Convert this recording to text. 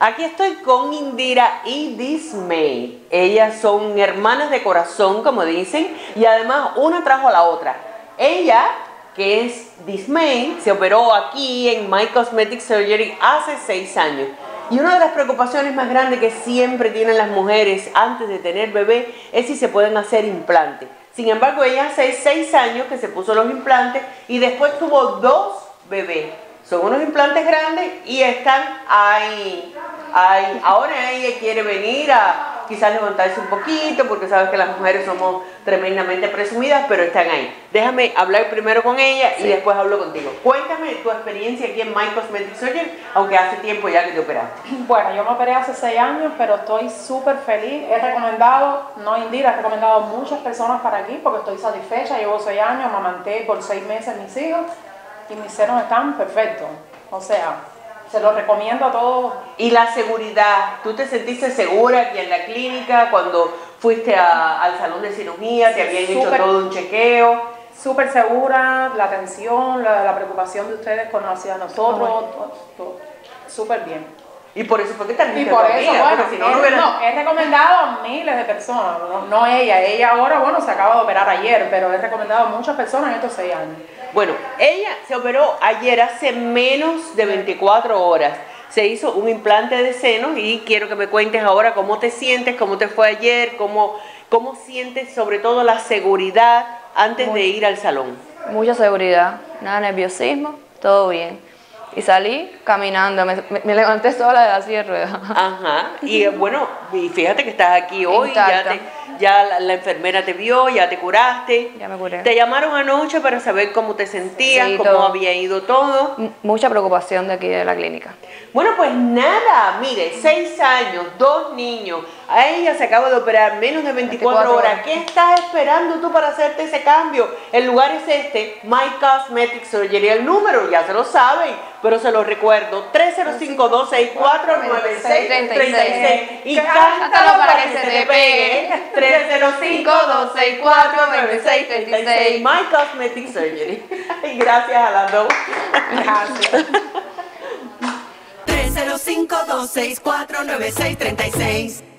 Aquí estoy con Indira y Dismay. Ellas son hermanas de corazón, como dicen, y además una trajo a la otra. Ella, que es Dismay, se operó aquí en My Cosmetic Surgery hace 6 años. Y una de las preocupaciones más grandes que siempre tienen las mujeres antes de tener bebé es si se pueden hacer implantes. Sin embargo, ella hace 6 años que se puso los implantes y después tuvo 2 bebés. Son unos implantes grandes y están ahí. Ahora ella quiere venir a quizás levantarse un poquito porque sabes que las mujeres somos tremendamente presumidas, pero están ahí. Déjame hablar primero con ella y después hablo contigo. Cuéntame tu experiencia aquí en My Cosmetic Surgery, aunque hace tiempo ya que te operaste. Bueno, yo me operé hace 6 años, pero estoy súper feliz. He recomendado, no Indira, he recomendado a muchas personas para aquí porque estoy satisfecha. Llevo 6 años, amamanté por 6 meses mis hijos y mis senos están perfectos. O sea, se los recomiendo a todos. Y la seguridad, ¿tú te sentiste segura aquí en la clínica cuando fuiste al salón de cirugía? ¿Te habían hecho todo un chequeo? Súper segura, la atención, la preocupación de ustedes hacia nosotros, súper bien. Y por eso fue que también y por eso, bueno, si no, he recomendado a miles de personas, no ella ahora, bueno, se acaba de operar ayer, pero he recomendado a muchas personas en estos 6 años. Bueno, ella se operó ayer hace menos de 24 horas. Se hizo un implante de senos y quiero que me cuentes ahora cómo te sientes, cómo te fue ayer, cómo sientes sobre todo la seguridad antes de ir al salón. Mucha seguridad, nada de nerviosismo, todo bien. Y salí caminando, me levanté sola de la silla de ruedas. Ajá, y bueno, y fíjate que estás aquí hoy, Intacta. ya la enfermera te vio, ya te curaste. Ya me curé. Te llamaron anoche para saber cómo te sentías, Sí, cómo todo. había ido todo. Mucha preocupación de aquí de la clínica. Bueno, pues nada, mire, 6 años, 2 niños, a ella se acaba de operar menos de 24 horas. ¿Qué estás esperando tú para hacerte ese cambio? El lugar es este, My Cosmetic Surgery. El número ya se lo saben, pero se lo recuerdo, 305-264-9636. Y cántalo para que se te pegue, 305-264-9636. My Cosmetic Surgery. Y gracias a las dos. Gracias. 305-264-9636